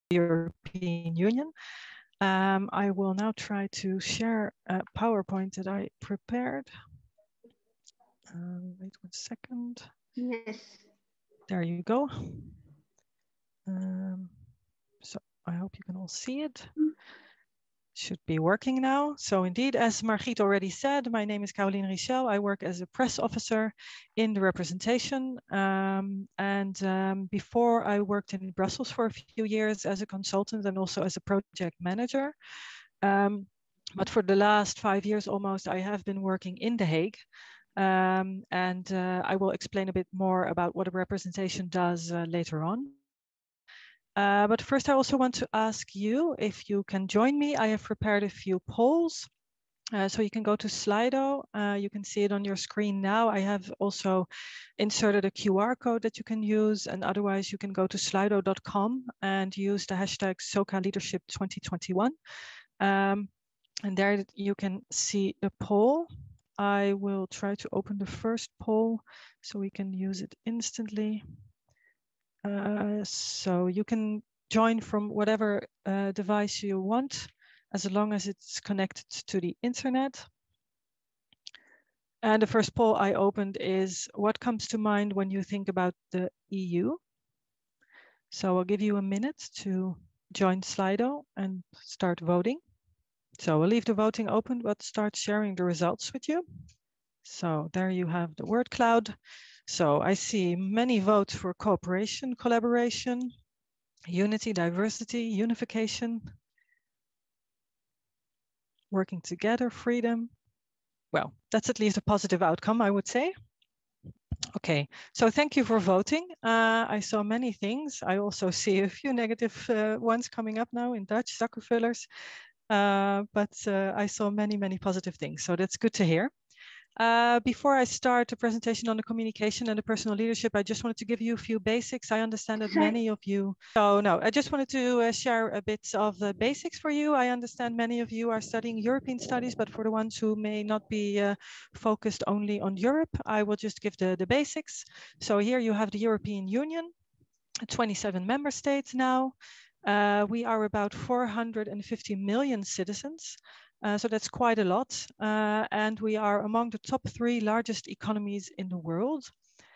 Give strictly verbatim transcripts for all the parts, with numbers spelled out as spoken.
European Union. Um, I will now try to share a PowerPoint that I prepared. Um, wait one second. Yes. There you go. Um, so I hope you can all see it. Should be working now. So indeed, as Margriet already said, my name is Caroline Richel. I work as a press officer in the representation. Um, and um, before I worked in Brussels for a few years as a consultant and also as a project manager. Um, but for the last five years almost, I have been working in The Hague. Um, and uh, I will explain a bit more about what a representation does uh, later on. Uh, but first, I also want to ask you if you can join me. I have prepared a few polls. Uh, so you can go to Slido. Uh, you can see it on your screen now. I have also inserted a Q R code that you can use. And otherwise, you can go to slido dot com and use the hashtag SoCA Leadership twenty twenty-one. Um, and there you can see the poll. I will try to open the first poll so we can use it instantly. Uh, so you can join from whatever uh, device you want, as long as it's connected to the internet. And the first poll I opened is, what comes to mind when you think about the E U? So I'll give you a minute to join Slido and start voting. So we'll leave the voting open, but start sharing the results with you. So there you have the word cloud. So I see many votes for cooperation, collaboration, unity, diversity, unification, working together, freedom. Well, that's at least a positive outcome, I would say. Okay, so thank you for voting. Uh, I saw many things. I also see a few negative uh, ones coming up now in Dutch, zakkenvullers. Uh, but uh, I saw many, many positive things. So that's good to hear. Uh, before I start the presentation on the communication and the personal leadership, I just wanted to give you a few basics. I understand that Sorry. many of you, so no, I just wanted to uh, share a bit of the basics for you. I understand many of you are studying European studies, but for the ones who may not be uh, focused only on Europe, I will just give the, the basics. So here you have the European Union, twenty-seven member states now. Uh, we are about four hundred fifty million citizens. Uh, so that's quite a lot. Uh, and we are among the top three largest economies in the world.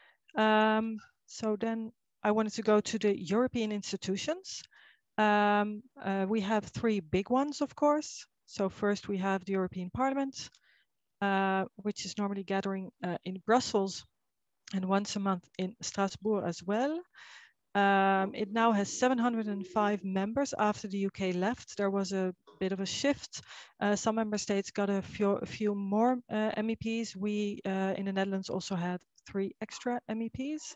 Um, so then I wanted to go to the European institutions. Um, uh, we have three big ones, of course. So first we have the European Parliament, uh, which is normally gathering uh, in Brussels and once a month in Strasbourg as well. Um, it now has seven hundred five members after the U K left. There was a bit of a shift. Uh, some member states got a few, a few more uh, M E Ps. We uh, in the Netherlands also had three extra M E Ps.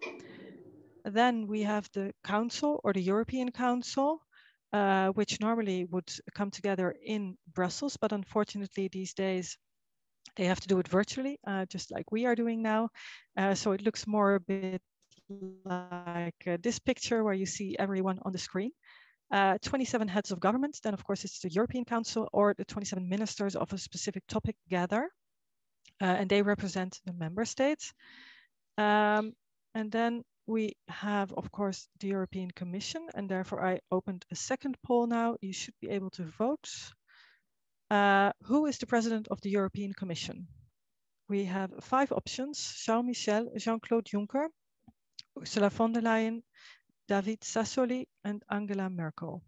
Then we have the Council or the European Council, uh, which normally would come together in Brussels, but unfortunately these days they have to do it virtually, uh, just like we are doing now. Uh, so it looks more a bit like uh, this picture where you see everyone on the screen. Uh, twenty-seven heads of government, then of course it's the European Council or the twenty-seven ministers of a specific topic gather, uh, and they represent the member states. Um, and then we have, of course, the European Commission, and therefore I opened a second poll now. You should be able to vote. Uh, who is the president of the European Commission? We have five options: Charles Michel, Jean-Claude Juncker, Ursula von der Leyen, David Sassoli, and Angela Merkel.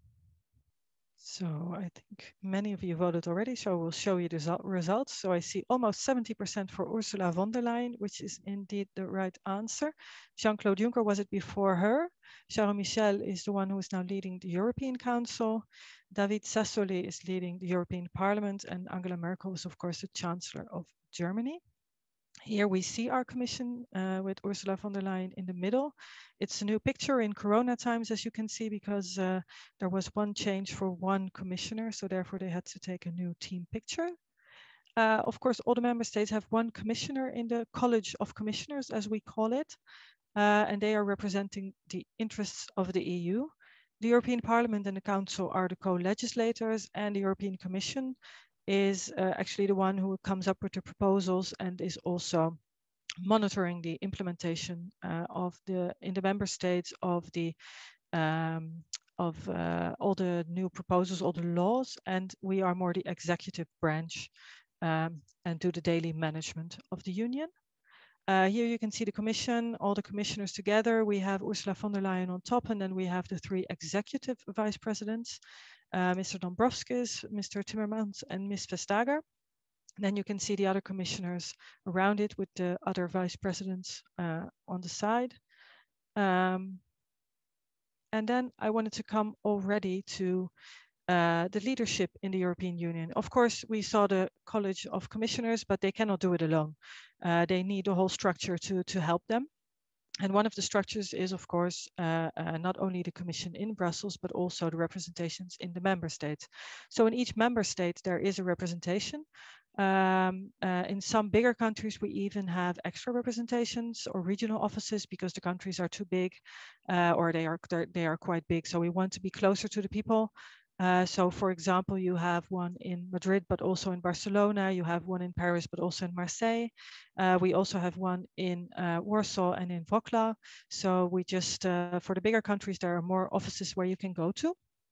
So I think many of you voted already, so we'll show you the results. So I see almost seventy percent for Ursula von der Leyen, which is indeed the right answer. Jean-Claude Juncker was it before her. Charles Michel is the one who is now leading the European Council. David Sassoli is leading the European Parliament, and Angela Merkel is of course the Chancellor of Germany. Here we see our commission uh, with Ursula von der Leyen in the middle. It's a new picture in Corona times, as you can see, because uh, there was one change for one commissioner, so therefore they had to take a new team picture. Uh, of course, all the member states have one commissioner in the College of Commissioners, as we call it, uh, and they are representing the interests of the E U. The European Parliament and the Council are the co-legislators, and the European Commission is uh, actually the one who comes up with the proposals and is also monitoring the implementation uh, of the in the member states of the um, of uh, all the new proposals, all the laws, and we are more the executive branch um, and do the daily management of the union. Uh, here you can see the commission, all the commissioners together. We have Ursula von der Leyen on top, and then we have the three executive vice presidents, uh, Mister Dombrovskis, Mister Timmermans, and Miz Vestager. Then you can see the other commissioners around it with the other vice presidents uh, on the side. Um, and then I wanted to come already to uh, the leadership in the European Union. Of course, we saw the College of Commissioners, but they cannot do it alone. Uh, they need a whole structure to, to help them. And one of the structures is, of course, uh, uh, not only the Commission in Brussels, but also the representations in the member states. So in each member state, there is a representation. Um, uh, in some bigger countries, we even have extra representations or regional offices because the countries are too big uh, or they are, they are quite big. So we want to be closer to the people. Uh, so, for example, you have one in Madrid, but also in Barcelona. You have one in Paris, but also in Marseille. Uh, we also have one in uh, Warsaw and in Wrocław. So we just, uh, for the bigger countries, there are more offices where you can go to.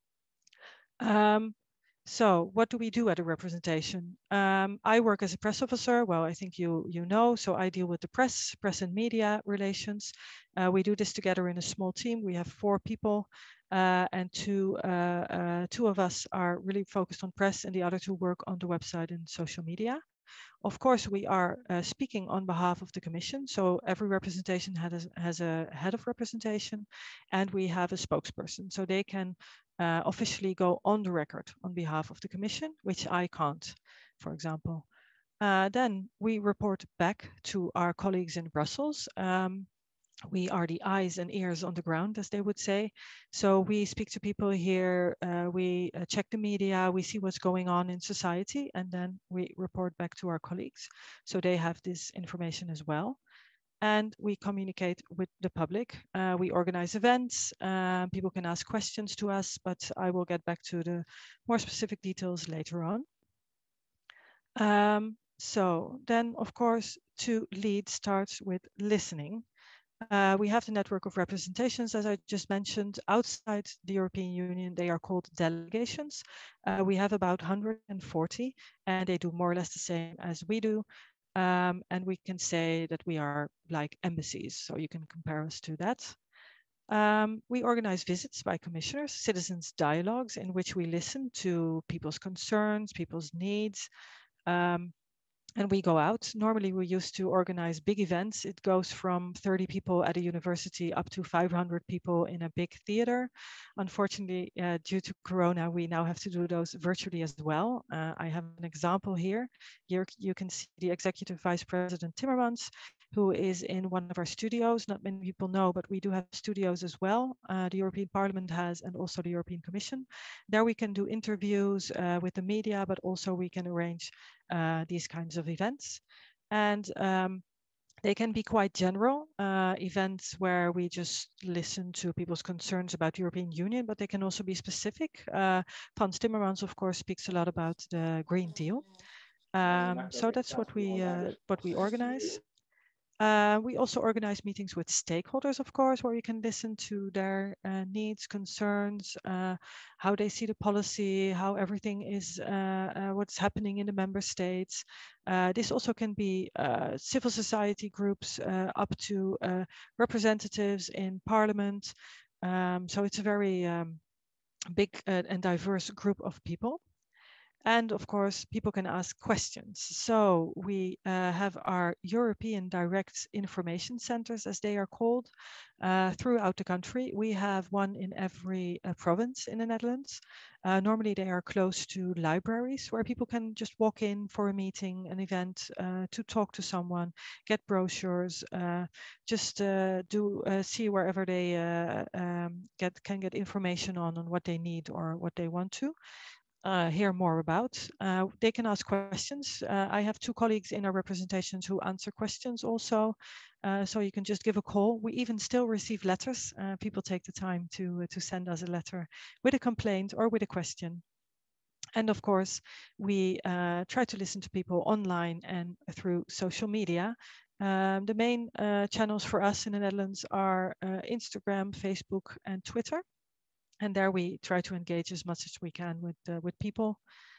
Um, so what do we do at a representation? Um, I work as a press officer. Well, I think you, you know, so I deal with the press, press and media relations. Uh, we do this together in a small team. We have four people. Uh, and two, uh, uh, two of us are really focused on press and the other two work on the website and social media. Of course, we are uh, speaking on behalf of the Commission. So every representation has a, has a head of representation and we have a spokesperson. So they can uh, officially go on the record on behalf of the Commission, which I can't, for example. Uh, then we report back to our colleagues in Brussels. Um, We are the eyes and ears on the ground, as they would say. So we speak to people here, uh, we uh, check the media, we see what's going on in society, and then we report back to our colleagues. So they have this information as well. And we communicate with the public. Uh, we organize events, uh, people can ask questions to us, but I will get back to the more specific details later on. Um, so then, of course, to lead starts with listening. Uh, we have the network of representations, as I just mentioned, outside the European Union. They are called delegations. Uh, we have about one hundred forty, and they do more or less the same as we do. Um, and we can say that we are like embassies, so you can compare us to that. Um, we organize visits by commissioners, citizens' dialogues, in which we listen to people's concerns, people's needs. Um, And we go out. Normally, we used to organize big events. It goes from thirty people at a university up to five hundred people in a big theater. Unfortunately, uh, due to Corona, we now have to do those virtually as well. Uh, I have an example here. Here you can see the Executive Vice President Timmermans, who is in one of our studios. Not many people know, but we do have studios as well. Uh, the European Parliament has, and also the European Commission. There we can do interviews uh, with the media, but also we can arrange uh, these kinds of events. And um, they can be quite general uh, events where we just listen to people's concerns about the European Union, but they can also be specific. Uh, Frans Timmermans, of course, speaks a lot about the Green Deal. Um, so that's what we, uh, what we organize. Uh, we also organize meetings with stakeholders, of course, where you can listen to their uh, needs, concerns, uh, how they see the policy, how everything is, uh, uh, what's happening in the member states. Uh, this also can be uh, civil society groups uh, up to uh, representatives in parliament. Um, so it's a very um, big uh, and diverse group of people. And of course, people can ask questions. So we uh, have our European direct information centers, as they are called, uh, throughout the country. We have one in every uh, province in the Netherlands. Uh, normally they are close to libraries where people can just walk in for a meeting, an event, uh, to talk to someone, get brochures, uh, just uh, do uh, see wherever they uh, um, get can get information on, on what they need or what they want to. Uh, hear more about. Uh, they can ask questions. Uh, I have two colleagues in our representations who answer questions also. Uh, so you can just give a call. We even still receive letters. Uh, people take the time to, uh, to send us a letter with a complaint or with a question. And of course, we uh, try to listen to people online and through social media. Um, the main uh, channels for us in the Netherlands are uh, Instagram, Facebook, and Twitter. And there we try to engage as much as we can with, uh, with people.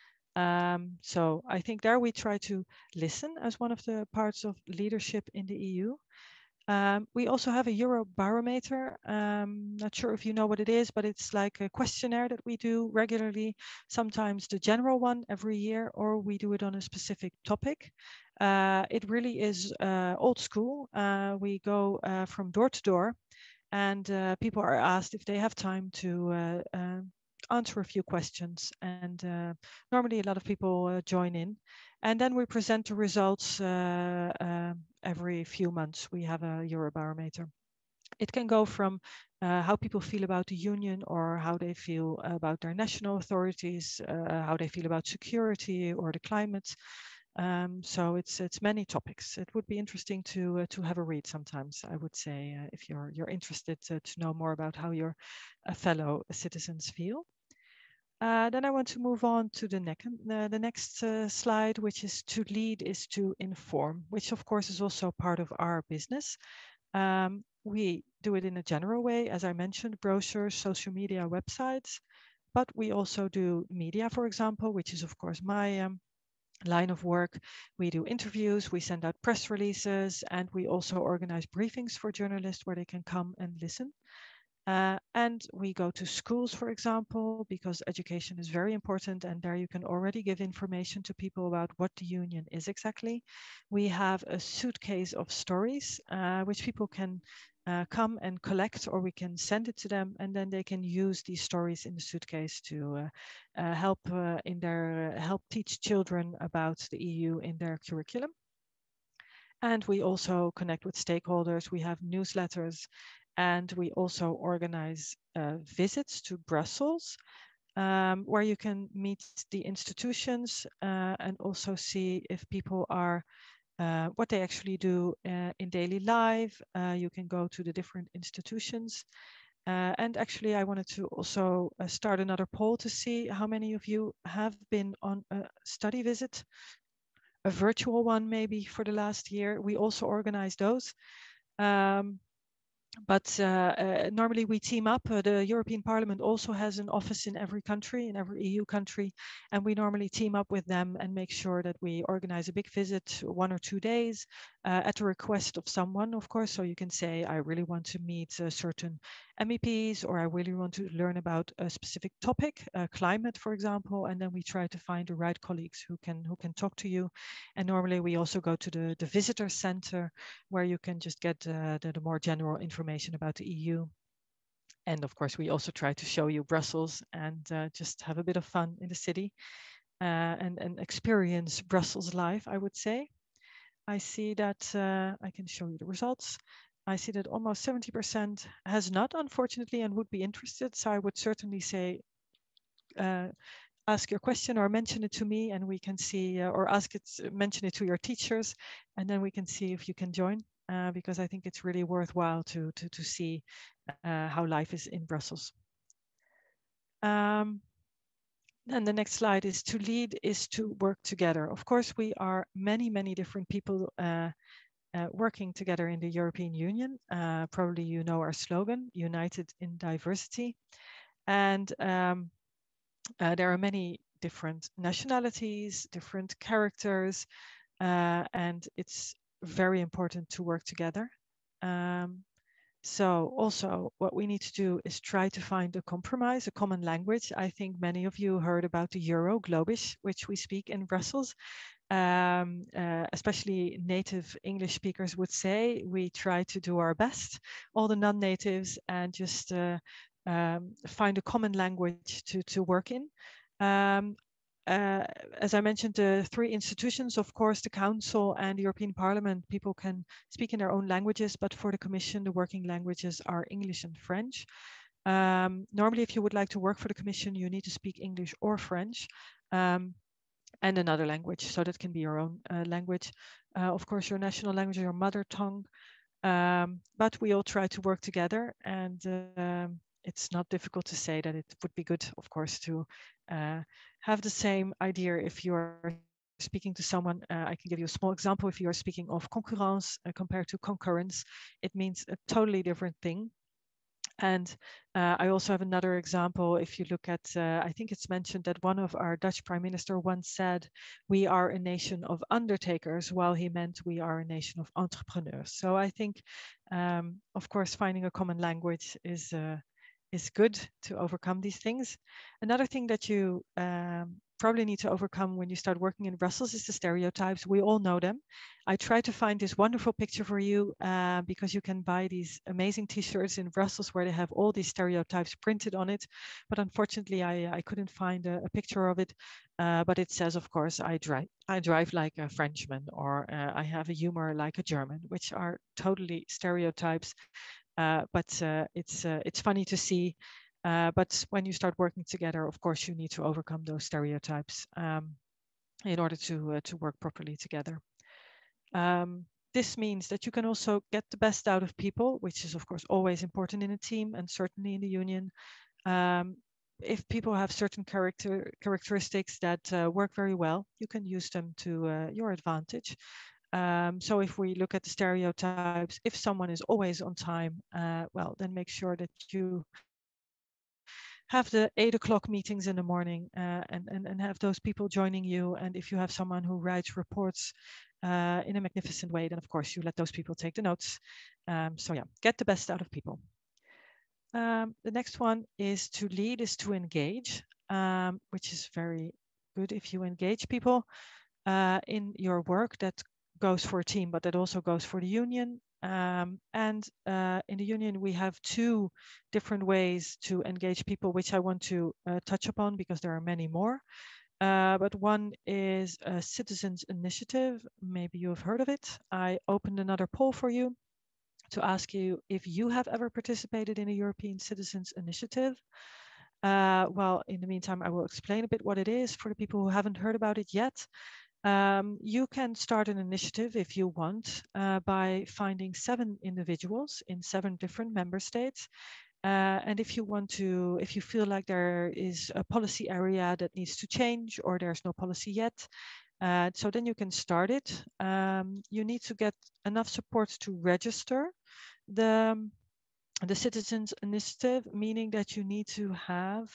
Um, so I think there we try to listen as one of the parts of leadership in the E U. Um, we also have a Eurobarometer. Um, not sure if you know what it is, but it's like a questionnaire that we do regularly, sometimes the general one every year, or we do it on a specific topic. Uh, it really is uh, old school. Uh, we go uh, from door to door, and uh, people are asked if they have time to uh, uh, answer a few questions. And uh, normally a lot of people uh, join in. And then we present the results uh, uh, every few months. We have a Eurobarometer. It can go from uh, how people feel about the union, or how they feel about their national authorities, uh, how they feel about security or the climate. Um, so it's it's many topics. It would be interesting to uh, to have a read sometimes. I would say uh, if you're you're interested to, to know more about how your uh, fellow citizens feel. Uh, then I want to move on to the, ne uh, the next uh, slide, which is to lead is to inform, which of course is also part of our business. Um, we do it in a general way, as I mentioned, brochures, social media, websites, but we also do media, for example, which is of course my um, line of work. We do interviews, we send out press releases, and we also organize briefings for journalists where they can come and listen. Uh, and we go to schools, for example, because education is very important, and there you can already give information to people about what the union is exactly. We have a suitcase of stories, uh, which people can uh, come and collect, or we can send it to them, and then they can use these stories in the suitcase to uh, uh, help uh, in their help teach children about the E U in their curriculum. And we also connect with stakeholders. We have newsletters, and we also organize uh, visits to Brussels, um, where you can meet the institutions uh, and also see if people are, uh, what they actually do uh, in daily life. Uh, you can go to the different institutions. Uh, and actually, I wanted to also uh, start another poll to see how many of you have been on a study visit, a virtual one maybe for the last year. We also organize those. Um, but uh, uh, normally we team up. Uh, the European Parliament also has an office in every country, in every E U country, and we normally team up with them and make sure that we organize a big visit, one or two days, uh, at the request of someone, of course. So you can say, I really want to meet uh, certain M E Ps, or I really want to learn about a specific topic, uh, climate, for example, and then we try to find the right colleagues who can who can talk to you. And normally we also go to the, the visitor center, where you can just get uh, the, the more general information about the E U. And of course, we also try to show you Brussels and uh, just have a bit of fun in the city uh, and, and experience Brussels life, I would say. I see that uh, I can show you the results. I see that almost seventy percent has not, unfortunately, and would be interested. So I would certainly say, uh, ask your question or mention it to me, and we can see, uh, or ask it, mention it to your teachers, and then we can see if you can join, uh, because I think it's really worthwhile to to to see uh, how life is in Brussels. Um, and the next slide is to lead is to work together. Of course, we are many many different people uh, uh, working together in the European Union. Uh, probably you know our slogan, United in Diversity, and um, uh, there are many different nationalities, different characters, uh, and it's very important to work together. Um, so also what we need to do is try to find a compromise, a common language. I think many of you heard about the Euro, Globish, which we speak in Brussels. Um, uh, especially native English speakers would say, we try to do our best, all the non-natives, and just uh, um, find a common language to, to work in. Um, uh, as I mentioned, the three institutions, of course, the Council and the European Parliament, people can speak in their own languages, but for the Commission, the working languages are English and French. Um, normally, if you would like to work for the Commission, you need to speak English or French. Um, and another language, so that can be your own uh, language. Uh, of course, your national language, your mother tongue, um, but we all try to work together, and um, it's not difficult to say that it would be good, of course, to uh, have the same idea if you're speaking to someone. uh, I can give you a small example. If you're speaking of concurrence uh, compared to concurrence, it means a totally different thing. And uh, I also have another example. If you look at, uh, I think it's mentioned that one of our Dutch prime minister once said, we are a nation of undertakers, while he meant we are a nation of entrepreneurs. So I think, um, of course, finding a common language is, uh, is good to overcome these things. Another thing that you um, probably need to overcome when you start working in Brussels is the stereotypes. We all know them. I tried to find this wonderful picture for you uh, because you can buy these amazing t-shirts in Brussels where they have all these stereotypes printed on it. But unfortunately, I, I couldn't find a, a picture of it. Uh, but it says, of course, I drive, I drive like a Frenchman, or uh, I have a humor like a German, which are totally stereotypes. Uh, but uh, it's, uh, it's funny to see. Uh, but when you start working together, of course, you need to overcome those stereotypes um, in order to, uh, to work properly together. Um, this means that you can also get the best out of people, which is of course always important in a team and certainly in the union. Um, if people have certain character characteristics that uh, work very well, you can use them to uh, your advantage. Um, so if we look at the stereotypes, if someone is always on time, uh, well, then make sure that you have the eight o'clock meetings in the morning uh, and, and, and have those people joining you. And if you have someone who writes reports uh, in a magnificent way, then of course you let those people take the notes. Um, so yeah, get the best out of people. Um, the next one is to lead is to engage, um, which is very good if you engage people uh, in your work. That goes for a team, but that also goes for the union. Um, and uh, in the union, we have two different ways to engage people, which I want to uh, touch upon because there are many more. Uh, but one is a citizens initiative. Maybe you have heard of it. I opened another poll for you to ask you if you have ever participated in a European Citizens Initiative. Uh, well, in the meantime, I will explain a bit what it is for the people who haven't heard about it yet. Um, you can start an initiative if you want uh, by finding seven individuals in seven different member states. Uh, and if you want to, if you feel like there is a policy area that needs to change or there's no policy yet, uh, so then you can start it. Um, you need to get enough support to register the, the Citizens Initiative, meaning that you need to have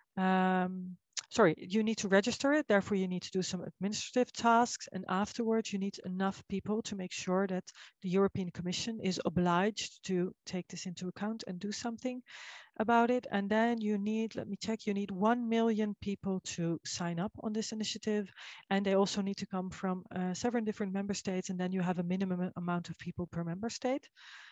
um, sorry, you need to register it. Therefore, you need to do some administrative tasks. And afterwards, you need enough people to make sure that the European Commission is obliged to take this into account and do something about it. And then you need, let me check, you need one million people to sign up on this initiative. And they also need to come from uh, several different member states. And then you have a minimum amount of people per member state.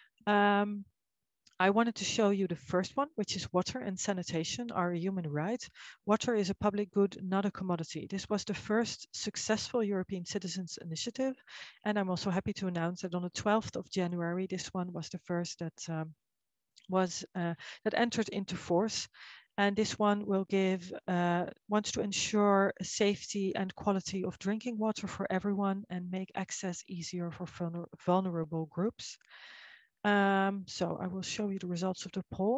Um, I wanted to show you the first one, which is water and sanitation are a human right. Water is a public good, not a commodity. This was the first successful European Citizens Initiative. And I'm also happy to announce that on the twelfth of January, this one was the first that um, was uh, that entered into force. And this one will give, uh, wants to ensure safety and quality of drinking water for everyone and make access easier for vulner vulnerable groups. Um, so I will show you the results of the poll.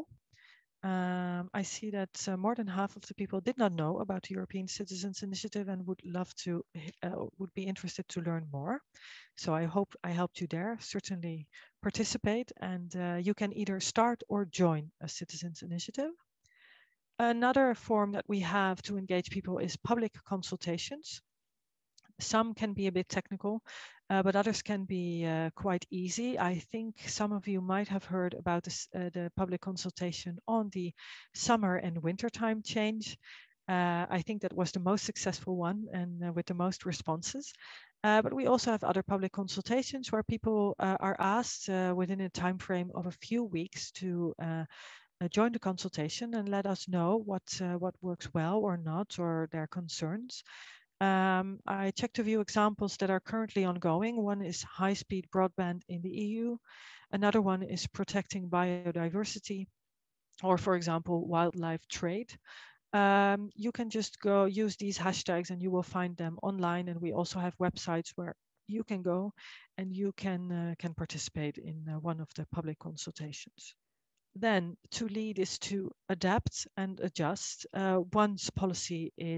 Um, I see that uh, more than half of the people did not know about the European Citizens Initiative and would love to, uh, would be interested to learn more. So I hope I helped you there. Certainly participate, and uh, you can either start or join a Citizens Initiative. Another form that we have to engage people is public consultations. Some can be a bit technical, uh, but others can be uh, quite easy. I think some of you might have heard about this, uh, the public consultation on the summer and wintertime change. Uh, I think that was the most successful one and uh, with the most responses. Uh, but we also have other public consultations where people uh, are asked uh, within a time frame of a few weeks to uh, uh, join the consultation and let us know what, uh, what works well or not, or their concerns. Um, I checked a few examples that are currently ongoing. One is high-speed broadband in the E U. Another one is protecting biodiversity, or for example, wildlife trade. Um, you can just go use these hashtags and you will find them online. And we also have websites where you can go and you can, uh, can participate in uh, one of the public consultations. Then to lead is to adapt and adjust. Uh, once policy is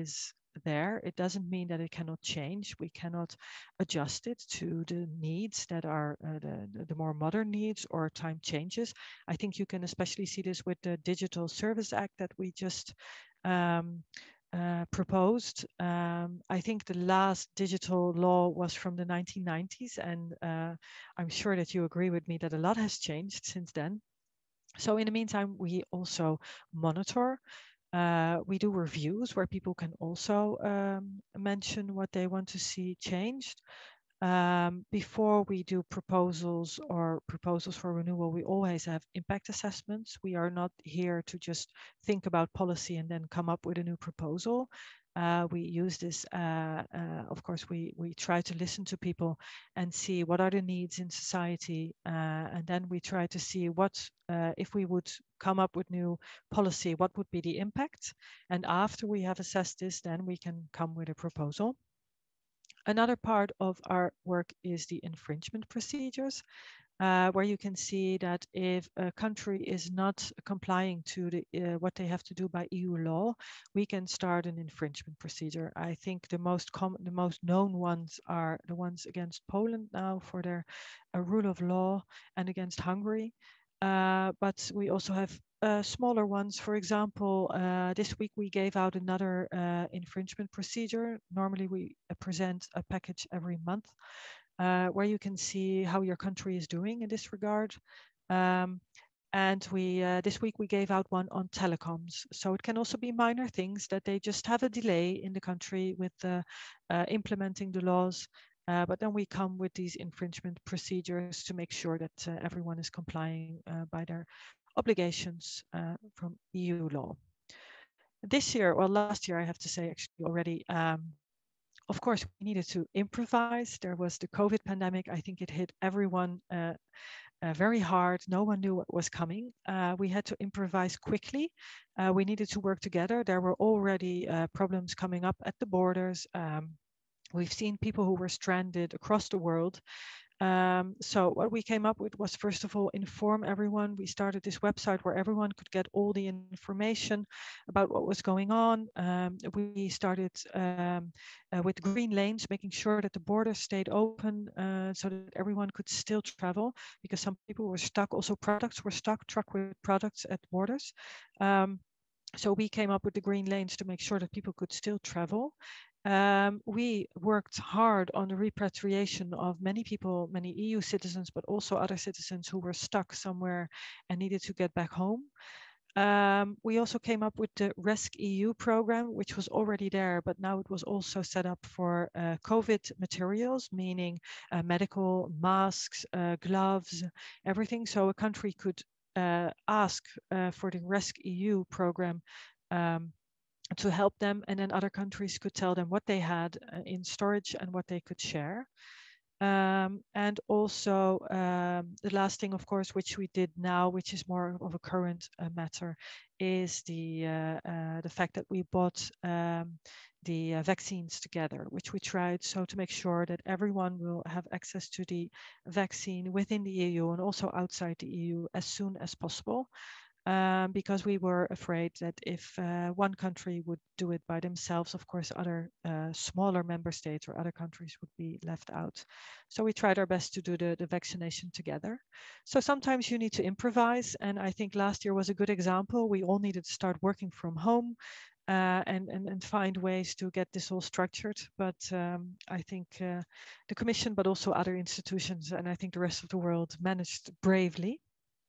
there. It doesn't mean that it cannot change. We cannot adjust it to the needs that are uh, the, the more modern needs or time changes. I think you can especially see this with the Digital Service Act that we just um, uh, proposed. Um, I think the last digital law was from the nineteen nineties, and uh, I'm sure that you agree with me that a lot has changed since then. So in the meantime, we also monitor. Uh, we do reviews where people can also um, mention what they want to see changed. Um, before we do proposals or proposals for renewal, we always have impact assessments. We are not here to just think about policy and then come up with a new proposal. Uh, we use this, uh, uh, of course, we, we try to listen to people and see what are the needs in society. Uh, and then we try to see what, uh, if we would come up with new policy, what would be the impact? And after we have assessed this, then we can come with a proposal. Another part of our work is the infringement procedures, uh, where you can see that if a country is not complying to the, uh, what they have to do by E U law, we can start an infringement procedure. I think the most common, the most known ones are the ones against Poland now for their uh, rule of law, and against Hungary. Uh, but we also have uh, smaller ones. For example, uh, this week we gave out another uh, infringement procedure. Normally we uh, present a package every month uh, where you can see how your country is doing in this regard. Um, and we uh, this week we gave out one on telecoms. So it can also be minor things that they just have a delay in the country with uh, uh, implementing the laws. Uh, but then we come with these infringement procedures to make sure that uh, everyone is complying uh, by their obligations uh, from E U law. This year, well, last year, I have to say actually already, um, of course, we needed to improvise. There was the COVID pandemic. I think it hit everyone uh, uh, very hard. No one knew what was coming. Uh, we had to improvise quickly. Uh, we needed to work together. There were already uh, problems coming up at the borders. Um, we've seen people who were stranded across the world. Um, so what we came up with was, first of all, inform everyone. We started this website where everyone could get all the information about what was going on. Um, we started um, uh, with green lanes, making sure that the borders stayed open uh, so that everyone could still travel, because some people were stuck. Also, products were stuck, truck with products at borders. Um, so we came up with the green lanes to make sure that people could still travel. Um, we worked hard on the repatriation of many people, many E U citizens, but also other citizens who were stuck somewhere and needed to get back home. Um, we also came up with the rescEU program, which was already there, but now it was also set up for uh, COVID materials, meaning uh, medical masks, uh, gloves, everything. So a country could uh, ask uh, for the rescEU program um, to help them, and then other countries could tell them what they had uh, in storage and what they could share. Um, and also um, the last thing, of course, which we did now, which is more of a current uh, matter, is the uh, uh, the fact that we bought um, the uh, vaccines together, which we tried so to make sure that everyone will have access to the vaccine within the E U and also outside the E U as soon as possible. Um, because we were afraid that if uh, one country would do it by themselves, of course, other uh, smaller member states or other countries would be left out. So we tried our best to do the, the vaccination together. So sometimes you need to improvise. And I think last year was a good example. We all needed to start working from home uh, and, and, and find ways to get this all structured. But um, I think uh, the Commission, but also other institutions, and I think the rest of the world managed bravely.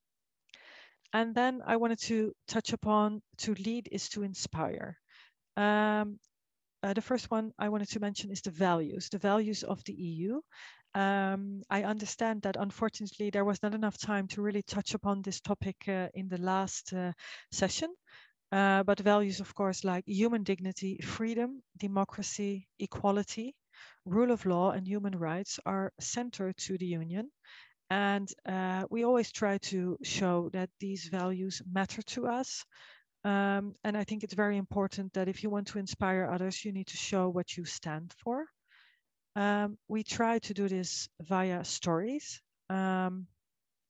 And then I wanted to touch upon to lead is to inspire. Um, uh, the first one I wanted to mention is the values, the values of the E U. Um, I understand that unfortunately there was not enough time to really touch upon this topic uh, in the last uh, session. Uh, but values, of course, like human dignity, freedom, democracy, equality, rule of law, and human rights are central to the Union. And uh, we always try to show that these values matter to us. Um, and I think it's very important that if you want to inspire others, you need to show what you stand for. Um, we try to do this via stories. Um,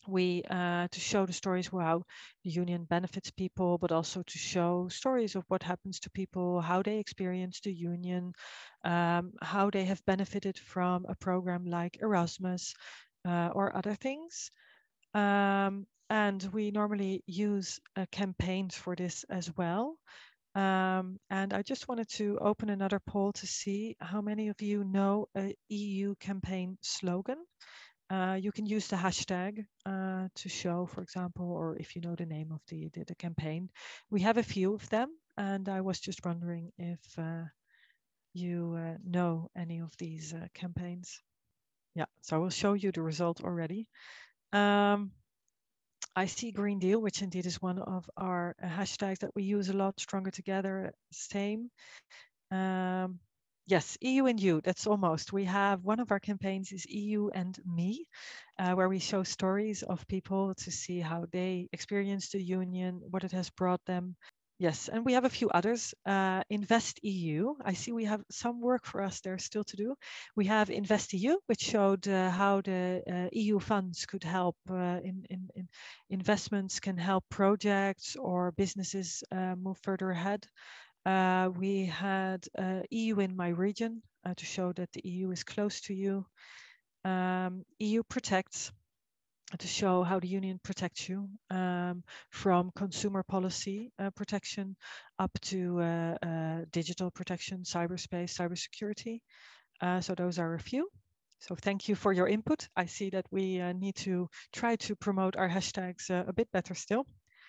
we uh, to show the stories how the union benefits people, but also to show stories of what happens to people, how they experience the union, um, how they have benefited from a program like Erasmus uh, or other things. Um, and we normally use uh, campaigns for this as well. Um, and I just wanted to open another poll to see how many of you know a E U campaign slogan. Uh, you can use the hashtag uh, to show, for example, or if you know the name of the, the, the campaign. We have a few of them, and I was just wondering if uh, you uh, know any of these uh, campaigns. Yeah, so I will show you the result already. Um, I see Green Deal, which indeed is one of our uh, hashtags that we use a lot. Stronger Together, same. Um, yes, E U and you, that's almost. We have one of our campaigns is E U and me, uh, where we show stories of people to see how they experience the union, what it has brought them. Yes, and we have a few others. Uh, Invest E U. I see we have some work for us there still to do. We have Invest E U, which showed uh, how the uh, E U funds could help uh, in, in, in investments, can help projects or businesses uh, move further ahead. Uh, we had uh, E U in my region uh, to show that the E U is close to you. Um, E U protects, to show how the union protects you um, from consumer policy uh, protection up to uh, uh, digital protection, cyberspace, cybersecurity. Uh, so those are a few. So thank you for your input. I see that we uh, need to try to promote our hashtags uh, a bit better still.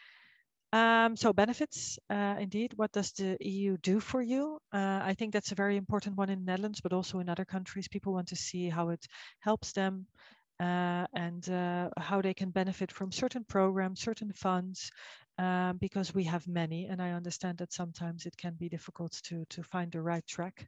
Um, so benefits, uh, indeed, what does the E U do for you? Uh, I think that's a very important one in the Netherlands, but also in other countries. People want to see how it helps them uh, and uh, how they can benefit from certain programs, certain funds, um, because we have many. And I understand that sometimes it can be difficult to, to find the right track.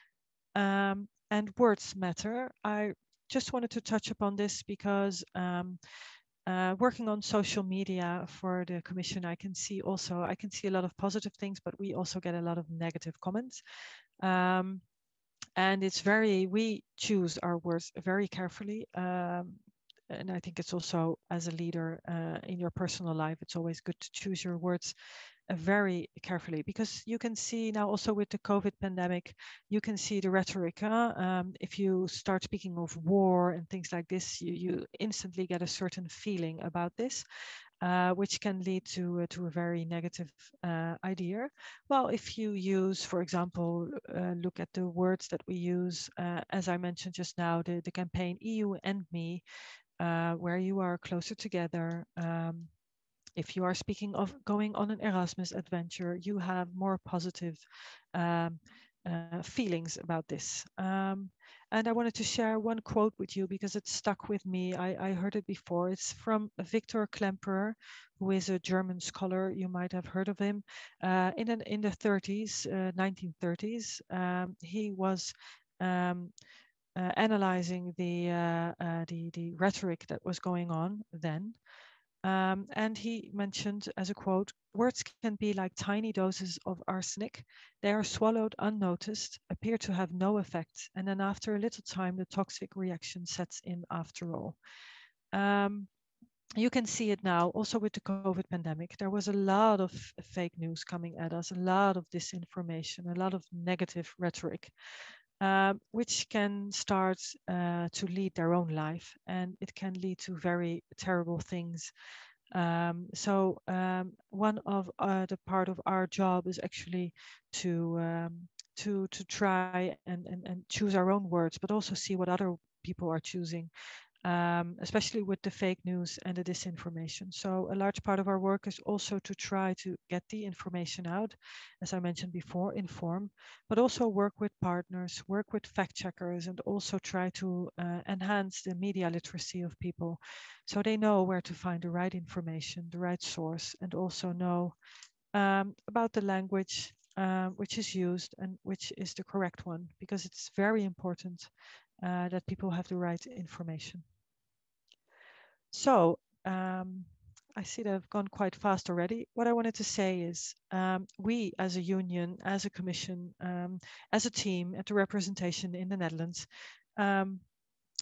Um, and words matter. I just wanted to touch upon this because um, uh, working on social media for the Commission, I can see also, I can see a lot of positive things, but we also get a lot of negative comments. Um, and it's very, we choose our words very carefully. Um, and I think it's also as a leader uh, in your personal life, it's always good to choose your words uh, very carefully, because you can see now also with the COVID pandemic, you can see the rhetoric. Huh? Um, if you start speaking of war and things like this, you, you instantly get a certain feeling about this. Uh, which can lead to uh, to a very negative uh, idea. Well, if you use, for example, uh, look at the words that we use, uh, as I mentioned just now, the, the campaign E U and me, uh, where you are closer together. Um, if you are speaking of going on an Erasmus adventure, you have more positive um, uh, feelings about this. Um, and I wanted to share one quote with you because it stuck with me. I, I heard it before. It's from Victor Klemperer, who is a German scholar. You might have heard of him. Uh, in, an, in the thirties, uh, nineteen thirties, um, he was um, uh, analyzing the, uh, uh, the, the rhetoric that was going on then. Um, and he mentioned as a quote, words can be like tiny doses of arsenic. They are swallowed unnoticed, appear to have no effect, and then after a little time, the toxic reaction sets in after all. Um, you can see it now also with the COVID pandemic. There was a lot of fake news coming at us, a lot of disinformation, a lot of negative rhetoric. Um, which can start uh, to lead their own life, and it can lead to very terrible things. Um, so um, one of uh, the part of our job is actually to um, to to try and, and and choose our own words, but also see what other people are choosing. Um, especially with the fake news and the disinformation. So a large part of our work is also to try to get the information out, as I mentioned before, inform, but also work with partners, work with fact checkers, and also try to uh, enhance the media literacy of people so they know where to find the right information, the right source, and also know um, about the language uh, which is used and which is the correct one, because it's very important uh, that people have the right information. So um, I see that I've gone quite fast already. What I wanted to say is um, we as a union, as a commission, um, as a team at the representation in the Netherlands, um,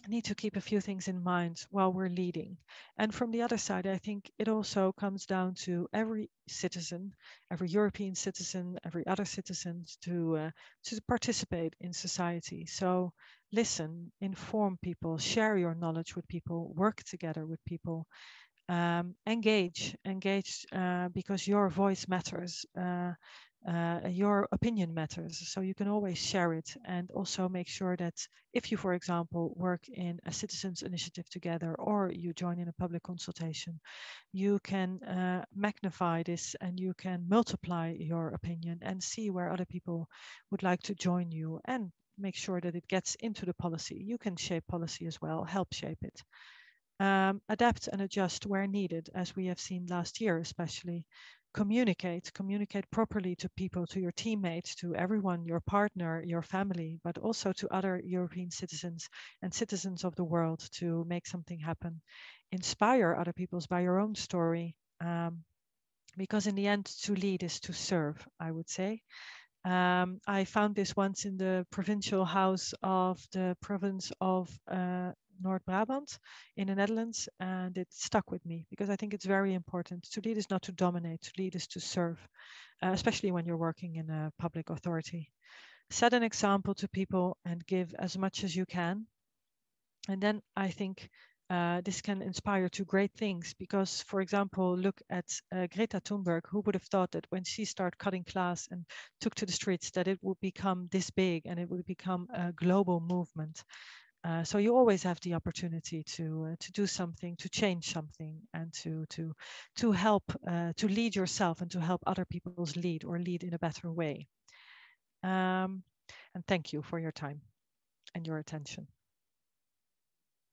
need to keep a few things in mind while we're leading. And from the other side, I think it also comes down to every citizen, every European citizen, every other citizen to uh, to participate in society. So listen, inform people, share your knowledge with people, work together with people, um, engage, engage uh, because your voice matters. Uh, uh, your opinion matters, so you can always share it, and also make sure that if you, for example, work in a citizens initiative together or you join in a public consultation, you can uh, magnify this and you can multiply your opinion and see where other people would like to join you, and make sure that it gets into the policy. You can shape policy as well, help shape it. Um, adapt and adjust where needed, as we have seen last year, especially. Communicate, communicate properly to people, to your teammates, to everyone, your partner, your family, but also to other European citizens and citizens of the world to make something happen. Inspire other people by your own story, um, because in the end, to lead is to serve, I would say. Um, I found this once in the provincial house of the province of uh, North Brabant in the Netherlands, and it stuck with me because I think it's very important. To lead is not to dominate, to lead is to serve, uh, especially when you're working in a public authority. Set an example to people and give as much as you can. And then I think uh, this can inspire to great things because, for example, look at uh, Greta Thunberg. Who would have thought that when she started cutting class and took to the streets that it would become this big and it would become a global movement? Uh, so you always have the opportunity to uh, to do something, to change something, and to to to help uh, to lead yourself and to help other people's lead or lead in a better way. Um, and thank you for your time and your attention.